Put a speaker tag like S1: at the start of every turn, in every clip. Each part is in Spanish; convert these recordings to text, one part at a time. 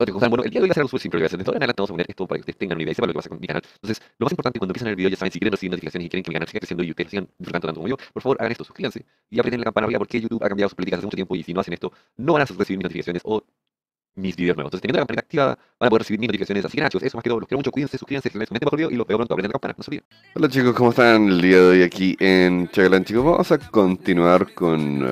S1: Bueno, el día de hoy va a ser algo súper simple. Desde ahora en adelante vamos a poner esto para que ustedes tengan una idea y sepan lo que pasa con mi canal. Entonces, lo más importante cuando empiezan el video, ya saben, si quieren recibir notificaciones y quieren que mi canal siga creciendo y ustedes sigan disfrutando tanto como yo, por favor hagan esto, suscríbanse y aprieten la campana arriba porque YouTube ha cambiado sus políticas hace mucho tiempo y si no hacen esto, no van a recibir mis notificaciones o mis videos nuevos. Entonces, teniendo la campanita activada, van a poder recibir mis notificaciones. Así que nada, chicos, eso más que todo. Los quiero mucho, cuídense, suscríbanse, comenten bajo el video y los veo pronto. Aprieten la campana, no se olviden.
S2: Hola chicos, ¿cómo están el día de hoy aquí en Chagalan? Chicos, vamos a continuar con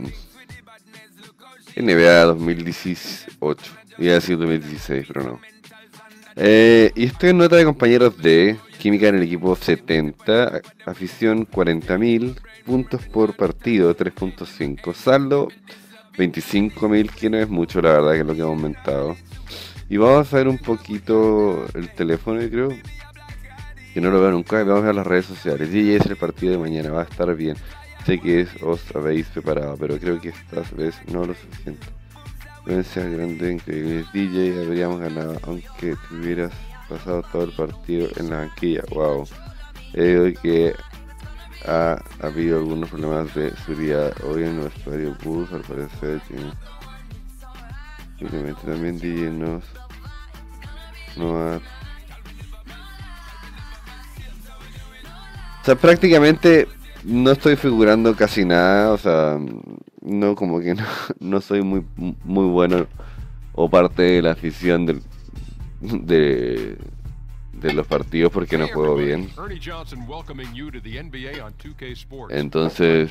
S2: NBA 2018. Iba a decir 2016, pero no. Y estoy en nota de compañeros de química en el equipo 70, afición 40.000, puntos por partido 3.5, saldo 25.000, que no es mucho la verdad, que es lo que ha aumentado. Y vamos a ver un poquito el teléfono, yo creo, que no lo veo nunca, y vamos a ver las redes sociales. DJ es el partido de mañana, va a estar bien. Sé que os habéis preparado, pero creo que esta vez no lo suficiente. Influencia grande, increíble. DJ, habríamos ganado, aunque te hubieras pasado todo el partido en la banquilla. Wow. He oído que ha habido algunos problemas de seguridad hoy en nuestro vestuario bus, al parecer. Simplemente también DJ no ha... O sea, prácticamente no estoy figurando casi nada, o sea, no, como que no, no soy muy bueno o parte de la afición de, de los partidos porque no juego bien. Entonces,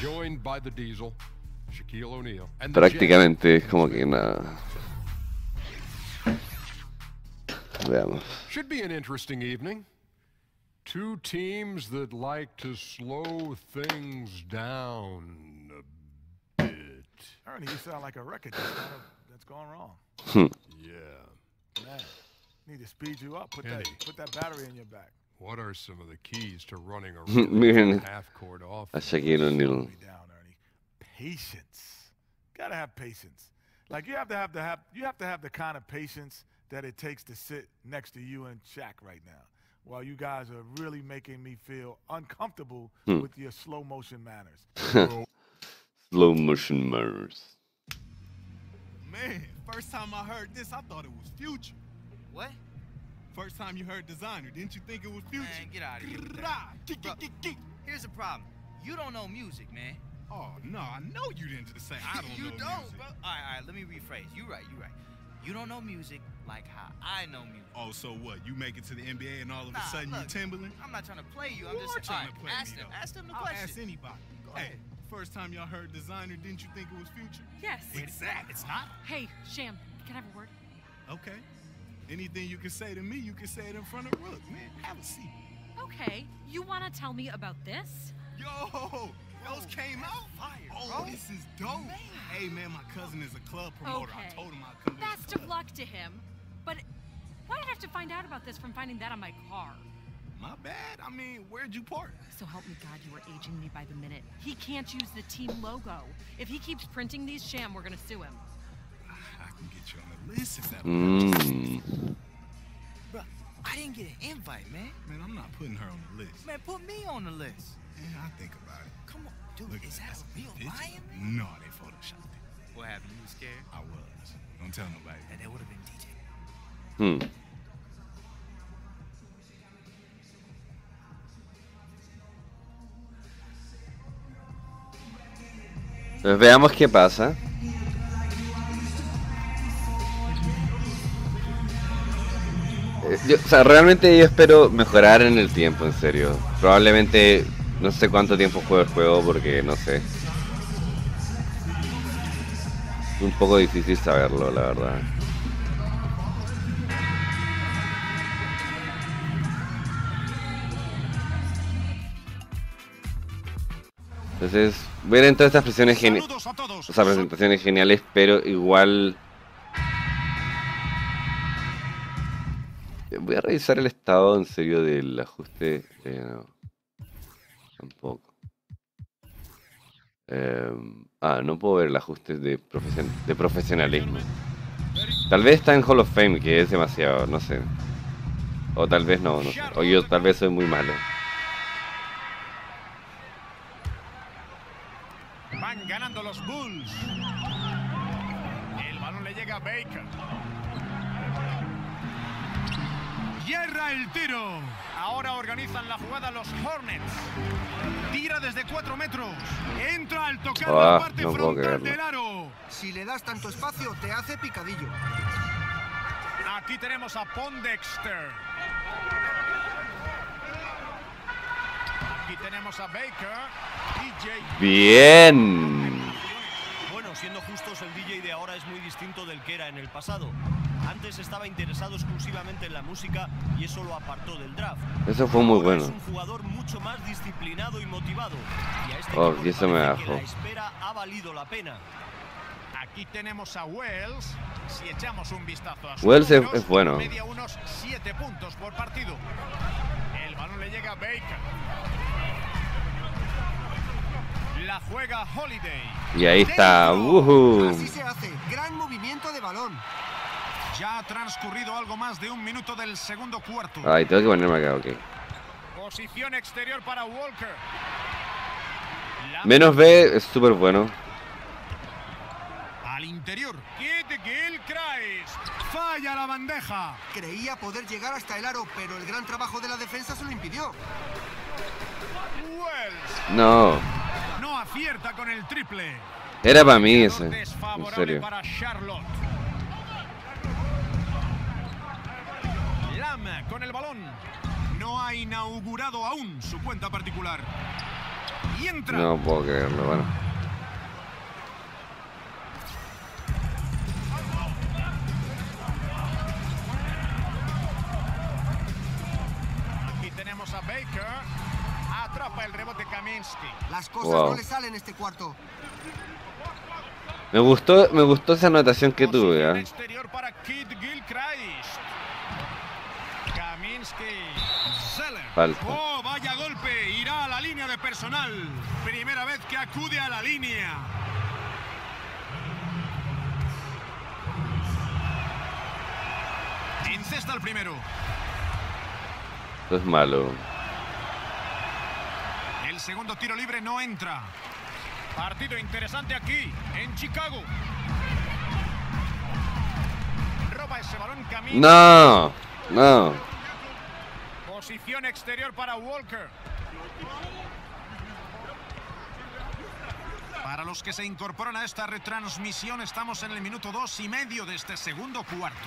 S2: prácticamente es como que nada. Veamos.
S3: Should be an interesting evening. Two teams that like to slow things down a bit.
S4: Ernie, you sound like a record that's gone wrong.
S3: Yeah.
S4: Man, need to speed you up. Put that battery in your back.
S3: What are some of the keys to running a
S2: Miren
S3: half-court
S2: a
S3: offense?
S2: Shaquille O'Neal.
S4: Slow me down, Ernie. Patience. Gotta have patience. Like you have to have the kind of patience that it takes to sit next to you and Shaq right now, while you guys are really making me feel uncomfortable with your slow motion manners.
S2: Slow motion manners.
S5: Man, first time I heard this, I thought it was Future.
S6: What?
S5: First time you heard Designer, didn't you think it was Future?
S6: Man, get out of here with that. Bro, here's the problem. You don't know music, man.
S5: Oh, no, I know you didn't just say I don't
S6: you
S5: know
S6: don't,
S5: music.
S6: bro. All right, let me rephrase. You right. You don't know music like how I know music.
S5: Oh, so what? You make it to the NBA and all of
S6: Nah,
S5: a sudden
S6: look,
S5: you Timberland?
S6: I'm not trying to play you. I'm
S5: You
S6: just
S5: are trying to
S6: all
S5: play
S6: right,
S5: me, though.
S6: ask them the
S5: I'll
S6: question.
S5: ask anybody.
S6: Go
S5: Hey,
S6: ahead.
S5: first time y'all heard Designer, didn't you think it was Future?
S7: Yes.
S5: Exactly. It's not?
S7: Hey, Sham, can I have a word?
S5: Okay. Anything you can say to me, you can say it in front of Rook, man. Have a seat.
S7: Okay, you want to tell me about this?
S5: Yo, those came out?
S6: Fire,
S5: Oh,
S6: bro.
S5: this is dope.
S6: Man.
S5: Hey, man, my cousin is a club promoter.
S7: Okay.
S5: I told him I'd come to the
S7: Best
S5: club.
S7: of luck to him. But why did I have to find out about this from finding that on my car?
S5: My bad. I mean, where'd you park?
S7: So help me God, you are aging me by the minute. He can't use the team logo. If he keeps printing these, Sham, we're gonna sue him.
S5: I can get you on the list if that
S6: Bro, I didn't get an invite, man.
S5: Man, I'm not putting her on the list.
S6: Man, put me on the list.
S5: Man, I think about it.
S6: Come on, dude,
S5: Look,
S6: is that
S5: that's
S6: a real
S5: picture.
S6: lion, man?
S5: No, they photoshopped it.
S6: What happened? You were scared?
S5: I was. Don't tell nobody.
S6: And that would have been DJ.
S2: Pues veamos qué pasa. O sea, realmente yo espero mejorar en el tiempo, en serio. Probablemente no sé cuánto tiempo juego el juego porque no sé. Es un poco difícil saberlo, la verdad. Entonces, ver en todas estas
S5: Saludos a todos.
S2: o sea, presentaciones geniales, pero igual... Voy a revisar el estado en serio del ajuste. No, tampoco. No puedo ver el ajuste de profesionalismo. Tal vez está en Hall of Fame, que es demasiado, no sé. O tal vez no sé. O yo tal vez soy muy malo.
S8: Van ganando los Bulls. El balón le llega a Baker. Prepara el tiro. Ahora organizan la jugada los Hornets. Tira desde 4 metros. Entra al tocar la parte
S2: no puedo
S8: frontal
S2: creerlo.
S8: del aro.
S9: Si le das tanto espacio, te hace picadillo.
S8: Aquí tenemos a Pondexter. Aquí tenemos a Baker. DJ.
S2: Bien.
S10: Bueno, siendo justos, el DJ de ahora es muy distinto del que era en el pasado. Antes estaba interesado exclusivamente en la música y eso lo apartó del draft.
S2: Eso fue muy
S10: Ahora
S2: bueno.
S10: Es un jugador mucho más disciplinado y motivado. Y a este
S2: Oh,
S10: equipo
S2: y eso me
S10: parece que
S2: bajó.
S10: la espera ha valido la pena.
S8: Aquí tenemos a Wells. Si echamos un vistazo a sus
S2: Wells
S8: números,
S2: es bueno.
S8: media unos 7 puntos por partido. El balón le llega a Baker. La juega Holiday.
S2: Y ahí está.
S9: Así se hace. Gran movimiento de balón.
S8: Ya ha transcurrido algo más de 1 minuto del segundo cuarto.
S2: Ay, tengo que ponerme acá, ok.
S8: Posición exterior para Walker.
S2: Menos B es súper bueno.
S8: Al interior. Kid Gilchrist. Falla la bandeja.
S9: Creía poder llegar hasta el aro, pero el gran trabajo de la defensa se lo impidió.
S8: Wells.
S2: No.
S8: No acierta con el triple.
S2: Era para mí ese.
S8: Desfavorable
S2: En serio.
S8: para Charlotte. Lam con el balón. No ha inaugurado aún su cuenta particular. Y entra.
S2: No puedo creerlo, bueno.
S8: Aquí tenemos a Baker. Atrapa el rebote Kaminsky.
S9: Las cosas no le salen este cuarto.
S2: Me gustó esa anotación que tuve,
S8: Posición
S2: ¿eh?
S8: exterior para Kid Gilchrist. Kaminsky. Zeller.
S2: Falta.
S8: Oh, vaya golpe. Irá a la línea de personal. Primera vez que acude a la línea. Encesta el primero.
S2: Esto es malo.
S8: El segundo tiro libre no entra. Partido interesante aquí, en Chicago. Roba ese balón Kaminsky.
S2: No. No.
S8: Posición exterior para Walker. Para los que se incorporan a esta retransmisión, estamos en el minuto 2.5 de este segundo cuarto.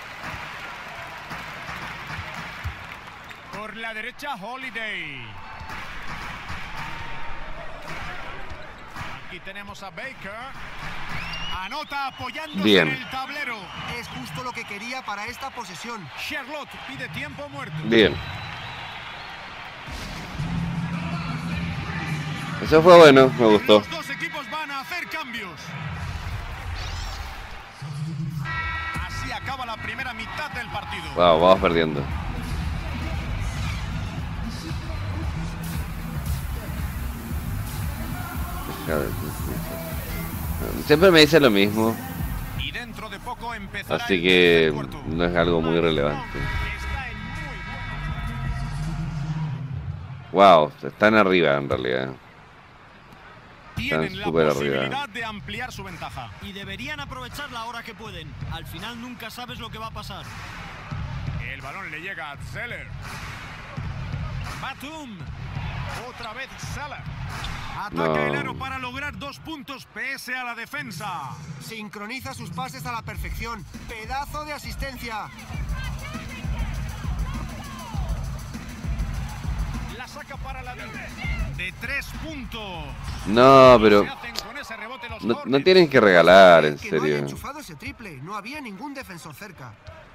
S8: Por la derecha, Holiday. Aquí tenemos a Baker. Anota apoyándose
S2: Bien.
S8: en el tablero.
S9: Es justo lo que quería para esta posesión.
S8: Charlotte pide tiempo muerto.
S2: Bien. Eso fue bueno, me gustó.
S8: Los dos equipos van a hacer cambios. Así acaba la primera mitad del partido.
S2: Wow, vamos perdiendo. Siempre me dice lo mismo,
S8: Y dentro de poco empezará
S2: así
S8: el
S2: que
S8: tercer cuarto.
S2: no es algo muy relevante.
S8: Está en muy
S2: Wow, están arriba en realidad.
S8: Tienen la
S2: súper
S8: posibilidad
S2: arriba.
S8: de ampliar su ventaja.
S10: Y deberían aprovecharla ahora que pueden. Al final nunca sabes lo que va a pasar.
S8: El balón le llega a Zeller. Batum. Otra vez Zeller. Ataca
S2: No.
S8: el aro para lograr 2 puntos pese a la defensa.
S9: Sincroniza sus pases a la perfección. Pedazo de asistencia.
S8: La saca para la de 3 puntos.
S2: No, pero
S8: Se hacen con ese rebote los
S2: no
S8: Hornets.
S2: tienen que regalar, en
S9: Que no haya
S2: serio.
S9: enchufado ese triple. No había ningún defensor cerca.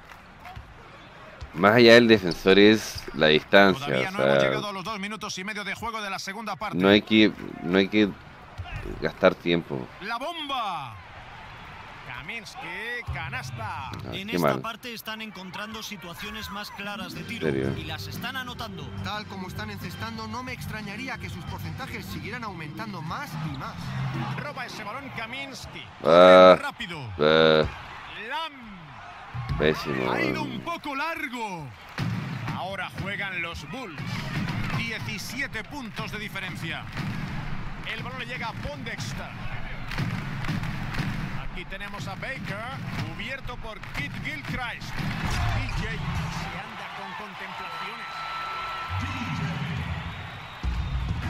S2: Más allá del defensor es la distancia,
S8: Todavía
S2: o
S8: no hemos
S2: sea,
S8: llegado a los 2 minutos y medio de juego de la segunda parte.
S2: no hay que gastar tiempo.
S8: La bomba. Kaminsky, canasta.
S2: Ah,
S10: En
S2: qué
S10: esta
S2: mal.
S10: parte están encontrando situaciones más claras de tiro
S2: serio?
S10: y las están anotando.
S9: Tal como están encestando, no me extrañaría que sus porcentajes siguieran aumentando más y más.
S8: Roba ese balón Kaminsky.
S2: Ah,
S8: Rápido. Lam.
S2: Pésimo.
S8: Ha ido un poco largo. Ahora juegan los Bulls. 17 puntos de diferencia. El balón le llega a Pondexter. Aquí tenemos a Baker, cubierto por Kid Gilchrist. DJ se anda con contemplación.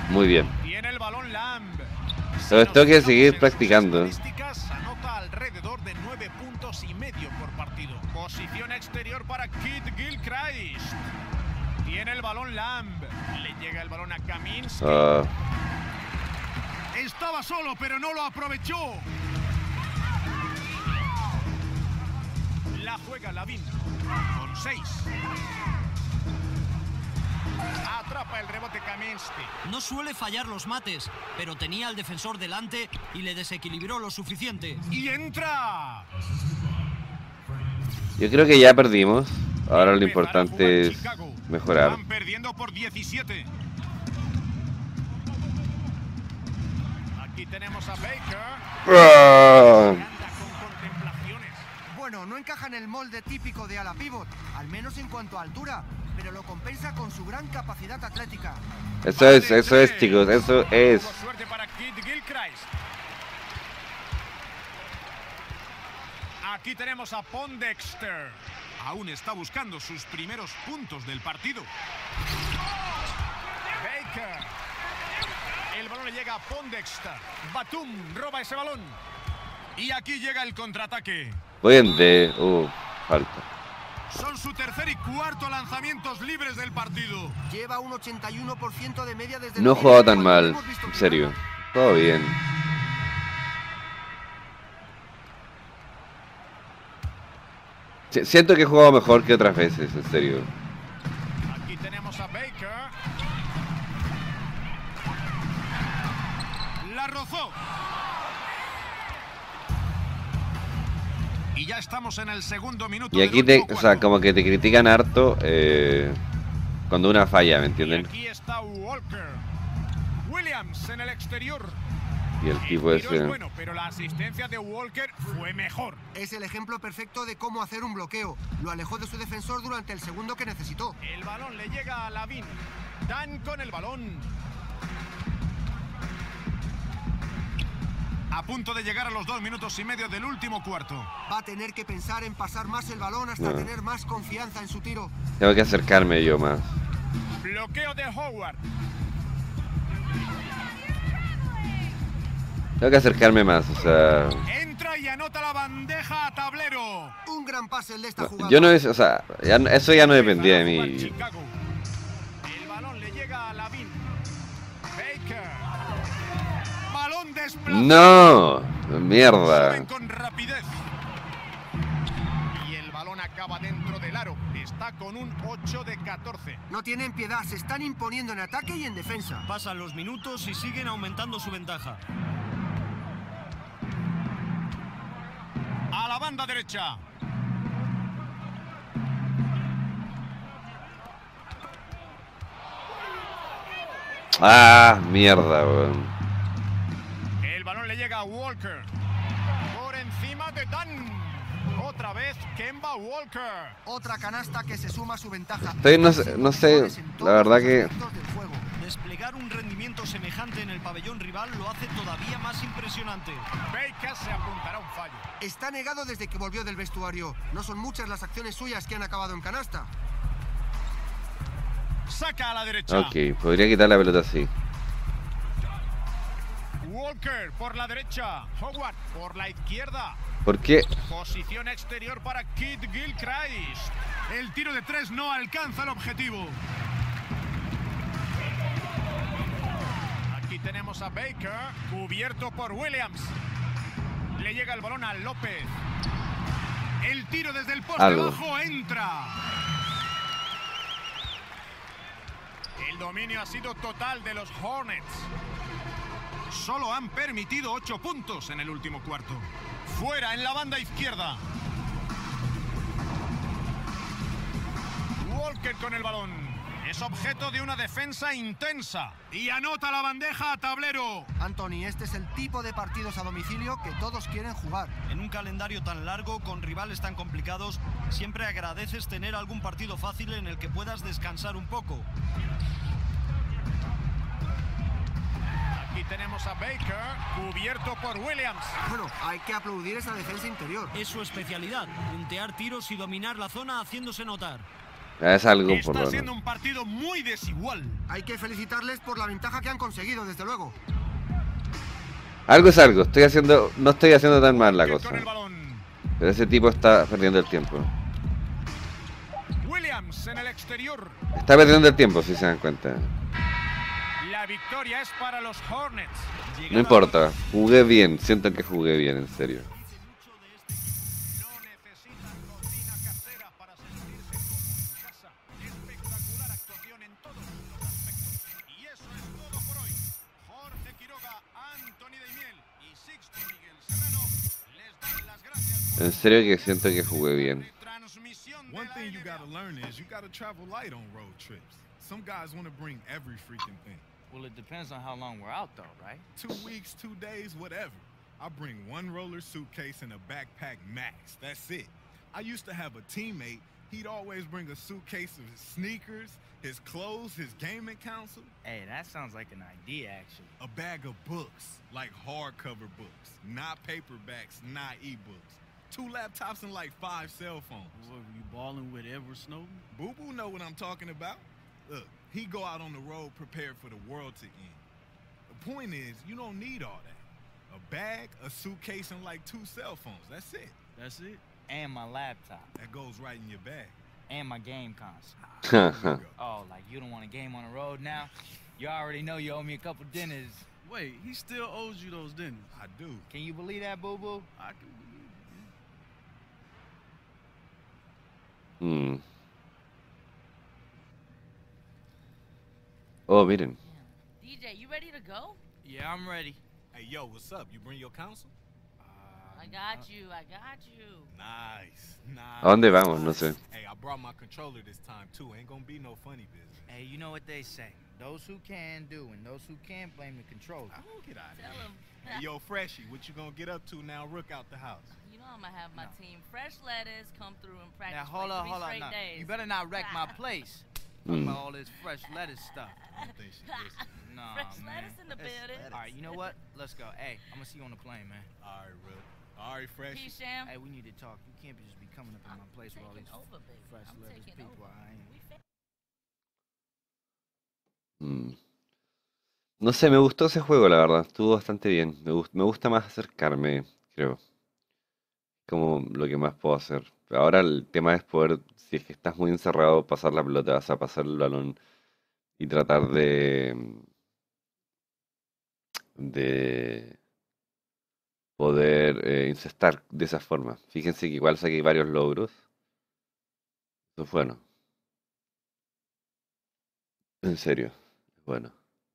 S2: Muy bien.
S8: Tiene el balón Lamb.
S2: Pero esto hay que seguir practicando.
S8: Anota alrededor de 9 puntos y medio por partido. Posición exterior para Kid Gilchrist. Tiene el balón Lamb. Le llega el balón a Kaminsky.
S5: Estaba solo, pero no lo aprovechó.
S8: La juega Lavin con 6. Atrapa el rebote Kaminsky.
S10: No suele fallar los mates, pero tenía al defensor delante y le desequilibró lo suficiente.
S8: Y entra.
S2: Yo creo que ya perdimos. Ahora lo importante es mejorar.
S8: Van perdiendo por 17. Aquí tenemos a Baker.
S9: Bueno, no encaja en el molde típico de ala pívot, al menos en cuanto a altura, pero lo compensa con su gran capacidad atlética.
S2: Eso es, chicos, eso es.
S8: Suerte para Kid Gilchrist. Aquí tenemos a Pondexter. Aún está buscando sus primeros puntos del partido. Baker. El balón le llega a Pondexter. Batum roba ese balón. Y aquí llega el contraataque.
S2: Voy en D. Falta.
S5: Son su tercer y cuarto lanzamientos libres del partido.
S9: Lleva un 81% de media desde...
S2: No he jugado tan mal, en serio. Todo bien. Siento que he jugado mejor que otras veces, en serio.
S8: Aquí tenemos a Baker. La rozó. Y ya estamos en el segundo minuto.
S2: Y aquí o sea, como que te critican harto cuando una falla, ¿me entienden?
S8: Y aquí está Walker. Williams en el exterior.
S2: Y el tipo ese...
S8: Es bueno, pero la asistencia de Walker fue mejor.
S9: Es el ejemplo perfecto de cómo hacer un bloqueo. Lo alejó de su defensor durante el segundo que necesitó.
S8: El balón le llega a Lavin. Dan con el balón. A punto de llegar a los 2 minutos y medio del último cuarto.
S9: Va a tener que pensar en pasar más el balón hasta tener más confianza en su tiro.
S2: Tengo que acercarme yo más.
S8: Bloqueo de Howard.
S2: Tengo que acercarme más, o sea...
S5: Entra y anota la bandeja a tablero.
S9: Un gran pase el de esta jugada.
S2: Yo no es, o sea, eso ya no dependía de mí.
S8: El balón le llega a Lavin. Baker.
S5: Balón desplazado.
S2: No, mierda.
S8: Con rapidez. Y el balón acaba dentro del aro. Está con un 8 de 14.
S9: No tienen piedad, se están imponiendo en ataque y en defensa.
S10: Pasan los minutos y siguen aumentando su ventaja.
S8: A la banda derecha.
S2: Ah, mierda, weón.
S8: El balón le llega a Walker. Por encima de Dan. Otra vez Kemba Walker.
S9: Otra canasta que se suma a su ventaja.
S2: No sé, la verdad que...
S10: Desplegar un rendimiento semejante en el pabellón rival lo hace todavía más impresionante.
S8: Baker se apuntará un fallo.
S9: Está negado desde que volvió del vestuario. No son muchas las acciones suyas que han acabado en canasta.
S8: Saca a la derecha.
S2: Ok, podría quitar la pelota así.
S8: Walker por la derecha. Howard por la izquierda.
S2: ¿Por qué?
S8: Posición exterior para Kid Gilchrist.
S5: El tiro de 3 no alcanza el objetivo.
S8: Aquí tenemos a Baker, cubierto por Williams. Le llega el balón a López.
S5: El tiro desde el poste bajo entra.
S8: El dominio ha sido total de los Hornets. Solo han permitido 8 puntos en el último cuarto. Fuera en la banda izquierda. Walker con el balón. Es objeto de una defensa intensa.
S5: Y anota la bandeja a tablero.
S9: Anthony, este es el tipo de partidos a domicilio que todos quieren jugar.
S10: En un calendario tan largo, con rivales tan complicados, siempre agradeces tener algún partido fácil en el que puedas descansar un poco.
S8: Aquí tenemos a Baker, cubierto por Williams.
S9: Bueno, hay que aplaudir esa defensa interior.
S10: Es su especialidad, puntear tiros y dominar la zona haciéndose notar.
S2: Es algo por
S10: Está
S2: lo
S10: siendo
S2: menos.
S10: un partido muy desigual.
S9: Hay que felicitarles por la ventaja que han conseguido, desde luego.
S2: Algo es algo. No estoy haciendo tan mal la
S8: Que
S2: cosa.
S8: con el balón.
S2: Pero ese tipo está perdiendo el tiempo.
S8: Williams en el exterior.
S2: Está perdiendo el tiempo, si se dan cuenta.
S8: La victoria es para los Hornets.
S2: No importa. Jugué bien. Siento que jugué bien, en serio.
S8: No necesitan cocina casera para sentirse como en casa. Espectacular actuación en todos los aspectos. Y eso es todo por hoy. Jorge Quiroga, Anthony Daimiel y Sixto Miguel Serrano les dan las gracias por
S2: En serio que siento que jugué bien.
S8: transmisión de
S5: One
S8: la
S5: thing you
S8: NBA.
S5: gotta learn is you gotta travel light on road trips. Some guys want to bring every freaking thing.
S6: Well, it depends on how long we're out, though, right?
S5: 2 weeks, 2 days, whatever. I bring one roller suitcase and a backpack max. That's it. I used to have a teammate. He'd always bring a suitcase of his sneakers, his clothes, his gaming console,
S6: Hey, that sounds like an idea, actually.
S5: a bag of books, like hardcover books, not paperbacks, not ebooks. 2 laptops and like 5 cell phones.
S11: What, were you balling with Edward Snowden?
S5: Boo Boo know what I'm talking about. Look, he go out on the road prepared for the world to end. The point is, you don't need all that. A bag, a suitcase, and like 2 cell phones. That's it.
S11: That's it?
S6: And my laptop.
S5: That goes right in your bag.
S6: And my game console.
S5: There you go.
S6: Oh, like you don't want a game on the road now? You already know you owe me a couple dinners.
S11: Wait, he still owes you those dinners.
S5: I do.
S6: Can you believe that, Boo Boo?
S11: I can believe it.
S2: Mm. Oh, miren.
S12: DJ, you ready to go?
S6: Yeah, I'm ready.
S13: Hey, yo, what's up? You bring your console?
S12: I got you. I got you.
S13: Nice, nice.
S2: ¿A dónde vamos? No sé.
S13: Hey, I brought my controller this time, too. Ain't gonna be no funny business.
S6: Hey, you know what they say. Those who can do and those who can't blame the controller.
S13: I don't get out of
S12: Tell
S13: here.
S12: him.
S13: Hey, yo, Freshie, what you gonna get up to now? Rook out the house.
S12: You know I'm gonna have my team fresh lettuce come through and practice
S6: Now hold
S12: for
S6: on,
S12: 3
S6: hold on.
S12: straight
S6: Now,
S12: days.
S6: you better not wreck my place.
S2: Mm.
S6: About all this fresh lettuce stuff.
S13: I don't think she listens.
S6: Nah,
S12: Fresh
S6: man.
S12: lettuce in the building.
S6: All right, you know what? Let's go. Hey, I'm gonna see you on the plane, man.
S13: All right, Rook. All right, Freshie.
S12: Peace, Sham.
S6: Hey, we need to talk. You can't just be coming up in my place with all these
S12: Taking over, baby.
S6: fresh
S12: I'm
S6: lettuce
S12: taking
S6: people.
S12: over.
S6: I ain't.
S12: We fa-
S2: Mm. No sé, me gustó ese juego, la verdad. Estuvo bastante bien. Me gusta más acercarme, creo. Como lo que más puedo hacer. Ahora el tema es poder, si es que estás muy encerrado, pasar la pelota, vas a pasar el balón y tratar de poder incestar de esa forma. Fíjense que igual saqué varios logros. Eso es bueno. En serio, es bueno.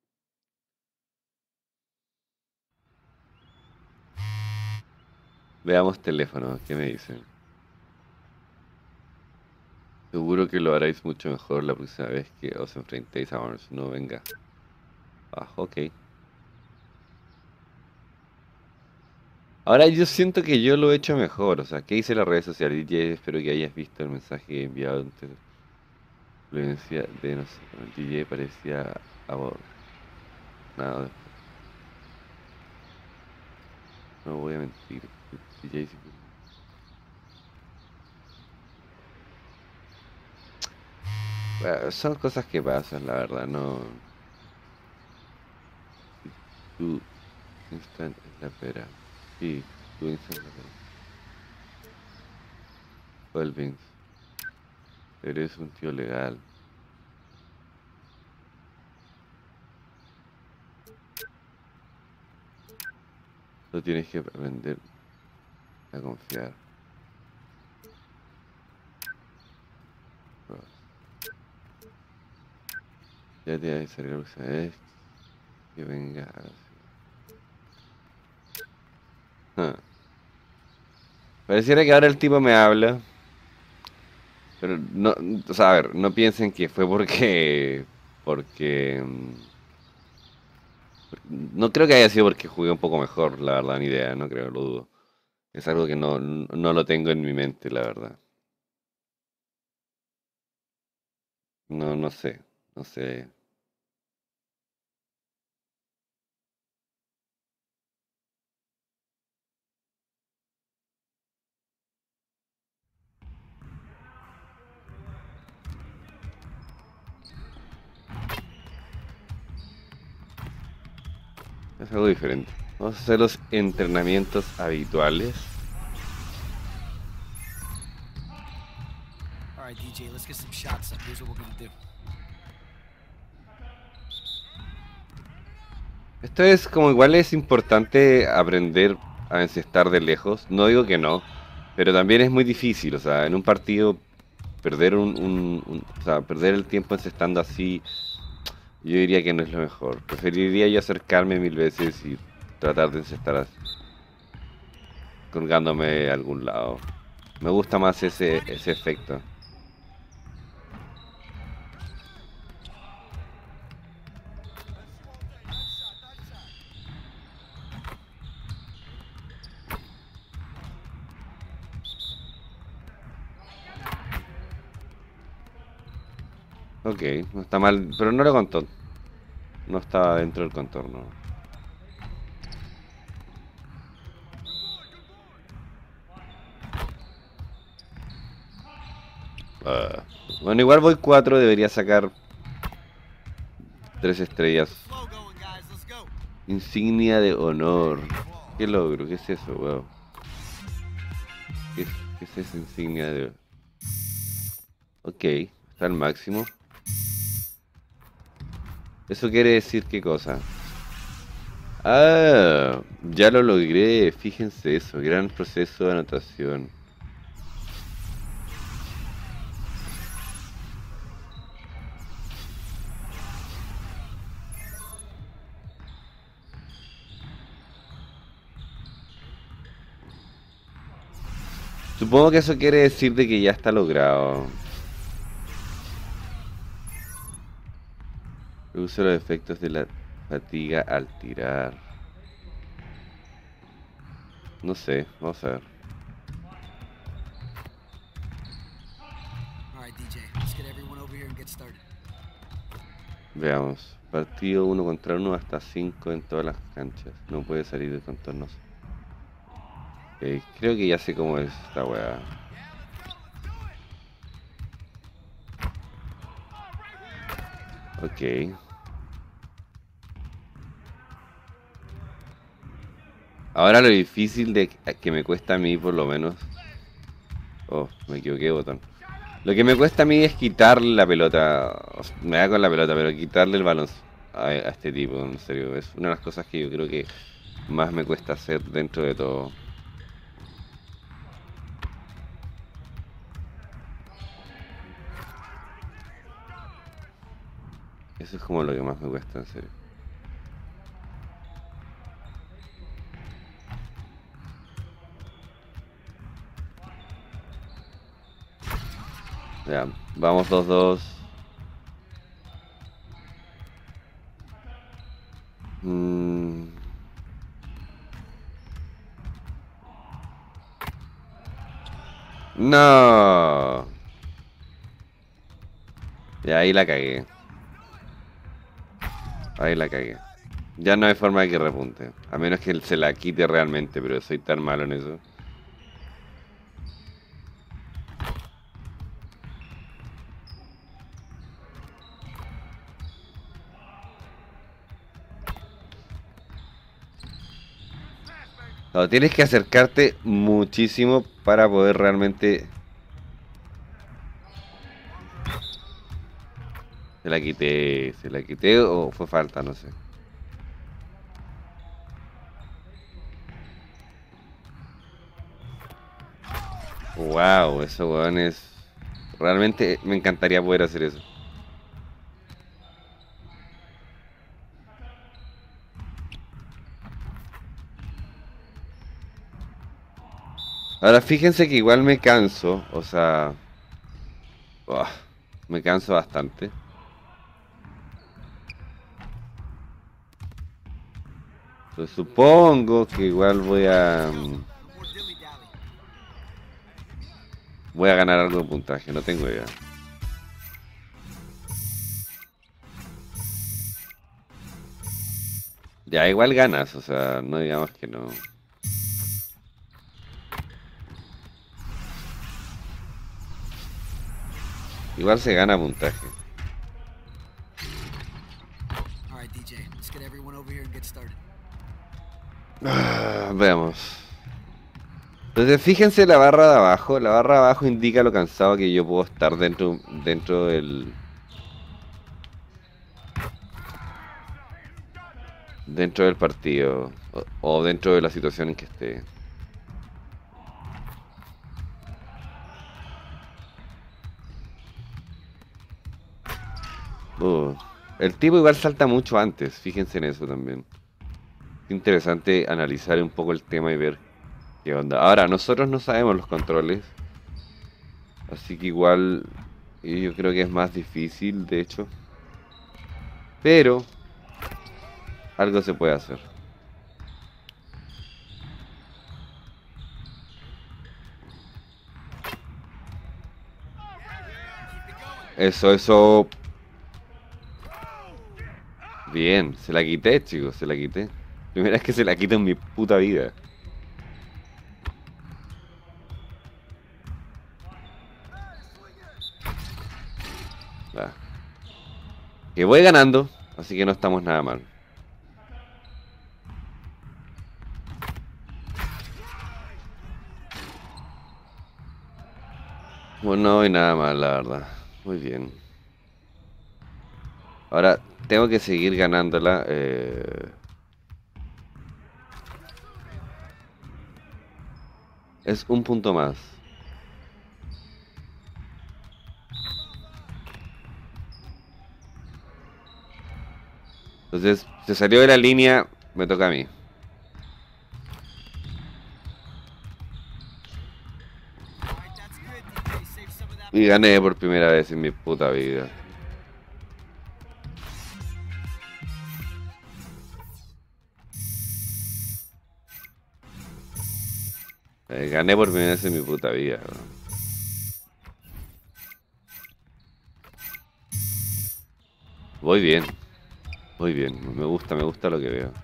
S2: Veamos teléfono, ¿qué me dicen? Seguro que lo haréis mucho mejor la próxima vez que os enfrentéis a Orange. No, venga. Ah, ok. Ahora yo siento que yo lo he hecho mejor. O sea, ¿qué hice en las redes sociales? DJ, espero que hayas visto el mensaje enviado antes. Influencia de, no sé, el DJ parecía a vos. Nada. No voy a mentir. El DJ sí. Bueno, son cosas que pasan, la verdad, no. Tu instant es la pera. Sí, tu instant es la pera. Joel Vince. Eres un tío legal. Lo tienes que aprender a confiar. Ya te avisaré la próxima vez que venga a la ciudad. Ah. Pareciera que ahora el tipo me habla. Pero no, o sea, a ver, no piensen que fue porque no creo que haya sido porque jugué un poco mejor, la verdad, ni idea, no creo, lo dudo. Es algo que no lo tengo en mi mente, la verdad. No sé, no sé. Es algo diferente. Vamos a hacer los entrenamientos habituales.
S14: All right, DJ, let's get some shots up. Here's what we're gonna do.
S2: Esto es como igual es importante aprender a encestar de lejos. No digo que no, pero también es muy difícil. O sea, en un partido perder o sea, perder el tiempo encestando así, yo diría que no es lo mejor. Preferiría yo acercarme 1000 veces y tratar de encestar así, colgándome a algún lado. Me gusta más ese efecto. Ok, no está mal, pero no lo contó. No estaba dentro del contorno. Bueno, igual voy 4, debería sacar 3 estrellas. Insignia de honor. ¿Qué logro? ¿Qué es eso, weón? ¿Qué es esa insignia de...? Ok, está al máximo. ¿Eso quiere decir qué cosa? Ah, ya lo logré, fíjense eso, gran proceso de anotación. Supongo que eso quiere decir de que ya está logrado. Uso los efectos de la fatiga al tirar. No sé, vamos a ver. Veamos. Partido 1 contra 1 hasta 5 en todas las canchas. No puede salir de contornos. Creo que ya sé cómo es esta weá. Ok. Ahora lo difícil de que me cuesta a mí por lo menos... Oh, me equivoqué de botón. Lo que me cuesta a mí es quitarle la pelota. Me da con la pelota, pero quitarle el balón a este tipo, en serio. Es una de las cosas que yo creo que más me cuesta hacer dentro de todo. Eso es como lo que más me cuesta, en serio. Ya, vamos 2-2. No. Y ahí la cagué. Ahí la cagué. Ya no hay forma de que repunte. A menos que él se la quite realmente, pero soy tan malo en eso. No, tienes que acercarte muchísimo para poder realmente... Se la quité o fue falta, no sé. Wow, eso weón es... Realmente me encantaría poder hacer eso. Ahora fíjense que igual me canso, o sea... me canso bastante. Pues supongo que igual voy a ganar algo de puntaje, no tengo idea. Ya igual ganas, o sea, no digamos que no. Igual se gana puntaje.
S14: All right, DJ, let's get everyone over here and get started.
S2: Veamos. Entonces fíjense la barra de abajo. La barra de abajo indica lo cansado que yo puedo estar dentro del... Dentro del partido. O dentro de la situación en que esté. El tipo igual salta mucho antes. Fíjense en eso también. Es interesante analizar un poco el tema y ver qué onda. Ahora, nosotros no sabemos los controles. Así que igual yo creo que es más difícil, de hecho. Pero algo se puede hacer. Eso. Bien, se la quité, chicos, se la quité. Primera vez que se la quito en mi puta vida. Va. Que voy ganando, así que no estamos nada mal. Bueno, no voy nada mal, la verdad. Muy bien. Ahora tengo que seguir ganándola. Es un punto más. Entonces, se salió de la línea, me toca a mí. Y gané por primera vez en mi puta vida. Gané por primera vez en mi puta vida. Voy bien. Voy bien. Me gusta lo que veo.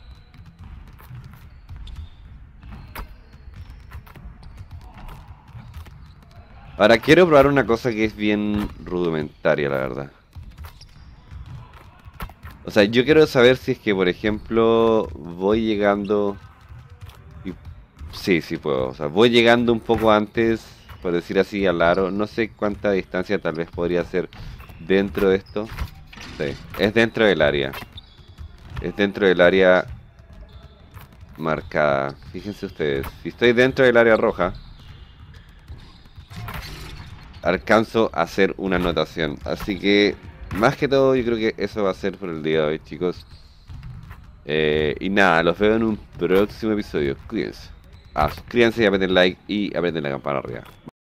S2: Ahora quiero probar una cosa que es bien rudimentaria, la verdad. O sea, yo quiero saber si es que, por ejemplo, voy llegando... Sí, sí puedo. O sea, voy llegando un poco antes, por decir así, al aro. No sé cuánta distancia tal vez podría ser dentro de esto. Sí, es dentro del área. Es dentro del área marcada. Fíjense ustedes. Si estoy dentro del área roja, alcanzo a hacer una anotación. Así que, más que todo, yo creo que eso va a ser por el día de hoy, chicos. Y nada, los veo en un próximo episodio. Cuídense. Suscríbanse y aprieten like y aprieten la campana arriba.